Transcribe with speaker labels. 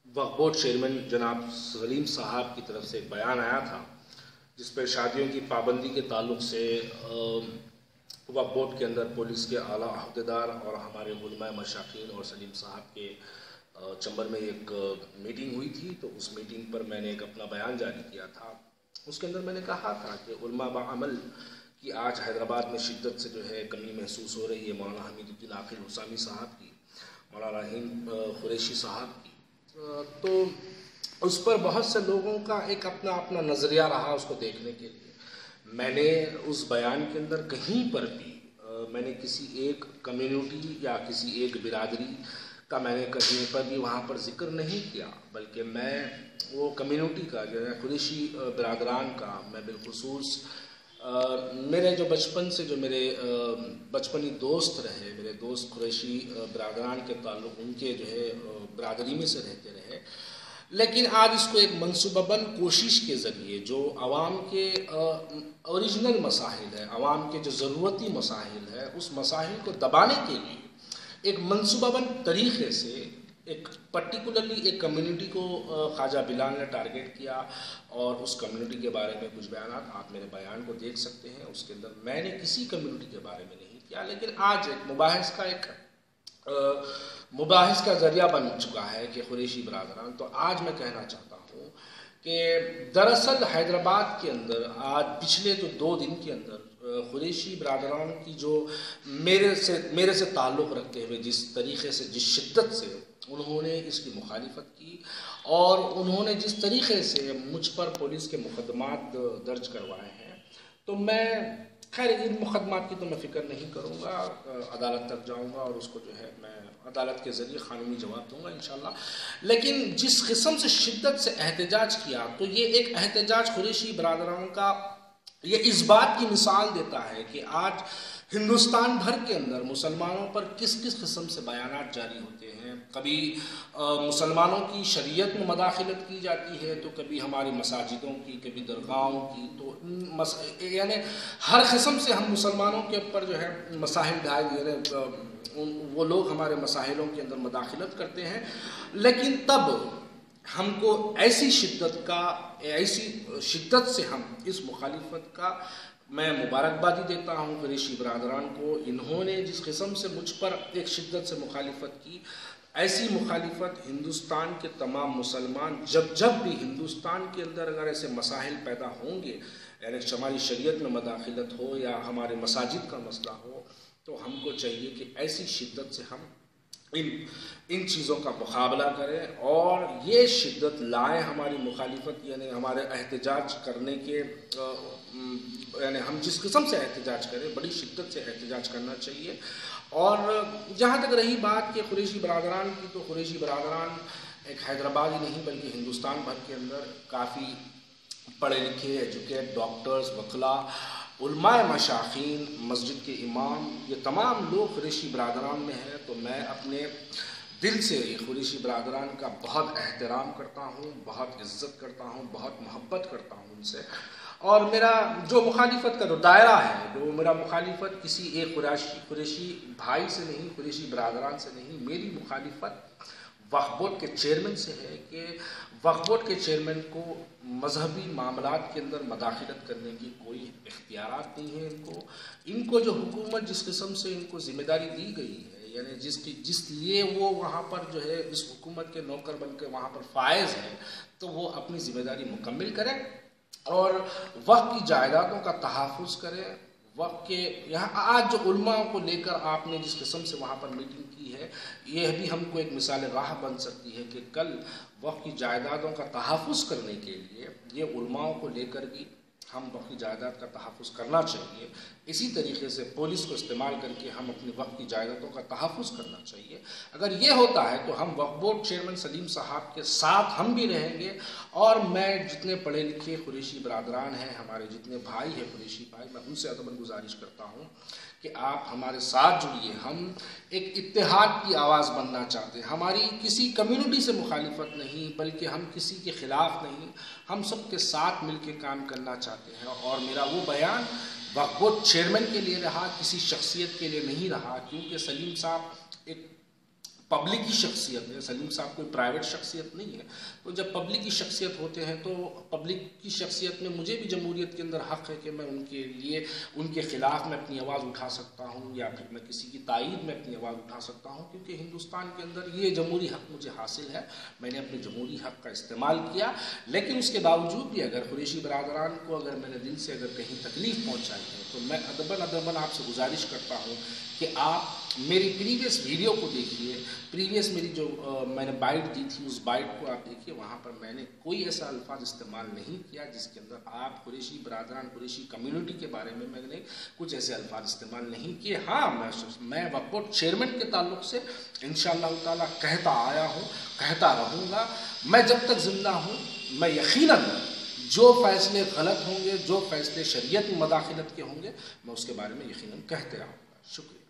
Speaker 1: وقف board chairman جناب سلیم صاحب کی طرف سے ایک بیان آیا تھا جس پہ شادیوں کی پابندی کے تعلق سے وقف بورڈ کے اندر پولیس کے اعلیٰ عہدیدار اور ہمارے علماء مشائخین اور سلیم صاحب کے چمبر میں ایک میٹنگ ہوئی تھی. تو اس میٹنگ پر میں نے ایک اپنا بیان جاری کیا تھا. اس کے اندر میں نے کہا تھا کہ علماء بعمل کی آج حیدرآباد میں شدت سے جو ہے کمی محسوس ہو رہی ہے. مولانا حمید الدین عاقل حسامی صاحب کی، مولانا رحیم قریشی صاحب کی، تو اس پر بہت سے لوگوں کا ایک اپنا نظریہ رہا اس کو دیکھنے کے لیے. میں نے اس بیان کے اندر کہیں پر بھی میں نے کسی ایک کمیونٹی یا کسی ایک برادری کا میں نے کہیں پر بھی وہاں پر ذکر نہیں کیا، بلکہ میں وہ کمیونٹی کا جو ہے قریشی برادران کا میں بالخصوص میرے جو بچپن سے جو میرے بچپنی دوست رہے، میرے دوست قریشی برادران کے تعلق ان کے جو ہے برادری میں سے رہتے رہے، لیکن آج اس کو ایک منصوبہ بند کوشش کے ذریعے جو عوام کے اوریجنل مسائل ہے، عوام کے جو ضرورتی مسائل ہے، اس مسائل کو دبانے کے لیے ایک منصوبہ بند طریقے سے ایک پرٹیکولرلی ایک کمیونٹی کو خواجہ بلال نے ٹارگٹ کیا، اور اس کمیونٹی کے بارے میں کچھ بیانات آپ میرے بیان کو دیکھ سکتے ہیں. اس کے اندر میں نے کسی کمیونٹی کے بارے میں نہیں کیا، لیکن آج ایک مباحث کا ذریعہ بن چکا ہے کہ قریشی برادران. تو آج میں کہنا چاہتا ہوں کہ دراصل حیدرآباد کے اندر آج پچھلے جو 2 دن کے اندر قریشی برادران کی جو میرے سے تعلق رکھتے ہوئے جس طریقے سے، جس شدت سے انہوں نے اس کی مخالفت کی، اور انہوں نے جس طریقے سے مجھ پر پولیس کے مقدمات درج کروائے ہیں، تو میں خیر ان مقدمات کی تو میں فکر نہیں کروں گا. عدالت تک جاؤں گا اور اس کو جو ہے میں عدالت کے ذریعے قانونی جواب دوں گا انشاءاللہ. لیکن جس قسم سے شدت سے احتجاج کیا، تو یہ ایک احتجاج قریشی برادران کا یہ اس بات کی مثال دیتا ہے کہ آج ہندوستان بھر کے اندر مسلمانوں پر کس قسم سے بیانات جاری ہوتے ہیں. کبھی مسلمانوں کی شریعت میں مداخلت کی جاتی ہے، تو کبھی ہماری مساجدوں کی، کبھی درگاہوں کی. تو یعنی ہر قسم سے ہم مسلمانوں کے اوپر جو ہے مسائل وہ لوگ ہمارے مسائلوں کے اندر مداخلت کرتے ہیں. لیکن تب ہم کو ایسی شدت سے ہم اس مخالفت کا میں مبارکبادی دیتا ہوں قریشی برادران کو. انہوں نے جس قسم سے مجھ پر ایک شدت سے مخالفت کی، ایسی مخالفت ہندوستان کے تمام مسلمان جب بھی ہندوستان کے اندر اگر ایسے مسائل پیدا ہوں گے، یعنی ہماری شریعت میں مداخلت ہو یا ہمارے مساجد کا مسئلہ ہو، تو ہم کو چاہیے کہ ایسی شدت سے ہم ان چیزوں کا مقابلہ کریں اور یہ شدت لائیں ہماری مخالفت، یعنی ہمارے احتجاج کرنے کے یعنی ہم جس قسم سے احتجاج کریں بڑی شدت سے احتجاج کرنا چاہیے. اور جہاں تک رہی بات کہ قریشی برادران کی، تو قریشی برادران ایک حیدرآباد ہی نہیں بلکہ ہندوستان بھر کے اندر کافی پڑھے لکھے، ایجوکیٹ، ڈاکٹرز، وکلاء، علماء مشائخین، مسجد کے امام، یہ تمام لوگ قریشی برادران میں ہیں. تو میں اپنے دل سے قریشی برادران کا بہت احترام کرتا ہوں، بہت عزت کرتا ہوں، بہت محبت کرتا ہوں ان سے. اور میرا جو مخالفت کا جو دائرہ ہے، جو میرا مخالفت کسی ایک قریشی بھائی سے نہیں، قریشی برادران سے نہیں، میری مخالفت وقف بورڈ کے چیئرمین سے ہے کہ وقف بورڈ کے چیئرمین کو مذہبی معاملات کے اندر مداخلت کرنے کی کوئی اختیارات نہیں ہے. ان کو جو حکومت جس قسم سے ان کو ذمہ داری دی گئی ہے، یعنی جس لیے وہ وہاں پر جو ہے اس حکومت کے نوکر بن کے وہاں پر فائز ہیں، تو وہ اپنی ذمہ داری مکمل کریں اور وقف کی جائیدادوں کا تحفظ کریں. وقت کے یہاں آج جو علماء کو لے کر آپ نے جس قسم سے وہاں پر میٹنگ کی ہے، یہ بھی ہم کو ایک مثال راہ بن سکتی ہے کہ کل وقت کی جائیدادوں کا تحفظ کرنے کے لیے یہ علماء کو لے کر بھی ہم وقت کی جائیداد کا تحفظ کرنا چاہیے. اسی طریقے سے پولیس کو استعمال کر کے ہم اپنی وقت کی جائیدادوں کا تحفظ کرنا چاہیے. اگر یہ ہوتا ہے تو ہم وقف بورڈ چیئرمین سلیم صاحب کے ساتھ ہم بھی رہیں گے. اور میں جتنے پڑھے لکھے قریشی برادران ہیں، ہمارے جتنے بھائی ہیں قریشی بھائی، میں ان سے ادباً گزارش کرتا ہوں کہ آپ ہمارے ساتھ جڑیے. ہم ایک اتحاد کی آواز بننا چاہتے ہیں. ہماری کسی کمیونٹی سے مخالفت نہیں، بلکہ ہم کسی کے خلاف نہیں، ہم سب کے ساتھ مل کے کام کرنا چاہتے ہیں. اور میرا وہ بیان وقف بورڈ چیئرمین کے لیے رہا، کسی شخصیت کے لیے نہیں رہا، کیونکہ سلیم صاحب ایک पब्लिक की शख्सियत है, सलीम साहब कोई प्राइवेट शख्सियत नहीं है। तो जब पब्लिक की शख्सियत होते हैं तो पब्लिक की शख्सियत में मुझे भी जमहूरियत के अंदर हक़ है कि मैं उनके लिए, उनके ख़िलाफ़ मैं अपनी आवाज़ उठा सकता हूँ या फिर मैं किसी की तायीद में अपनी आवाज़ उठा सकता हूँ, क्योंकि हिंदुस्तान के अंदर ये जमहूरी हक़ मुझे हासिल है, मैंने अपने जमहूरी हक़ का इस्तेमाल किया। लेकिन उसके बावजूद भी अगर कुरैशी बरादरान को अगर मैंने दिल से अगर कहीं तकलीफ़ पहुँचाई है तो मैं अदबन आपसे गुजारिश करता हूँ कि आप मेरी प्रीवियस वीडियो को देखिए, प्रीवियस मेरी जो मैंने बाइट दी थी उस बाइट को आप देखिए, वहाँ पर मैंने कोई ऐसा अल्फाज इस्तेमाल नहीं किया जिसके अंदर आप कुरैशी बरादरान, कुरैशी कम्युनिटी के बारे में मैंने कुछ ऐसे अल्फाज इस्तेमाल नहीं किए। हाँ, मैं वक्फ बोर्ड चेयरमैन के ताल्लुक से इंशाअल्लाह ताला कहता आया हूँ, कहता रहूँगा। मैं जब तक ज़िंदा हूँ मैं यकीनन जो फ़ैसले गलत होंगे, जो फ़ैसले शरीयत में मदाखिलत के होंगे, मैं उसके बारे में यकीनन कहते रहूँगा। शुक्रिया।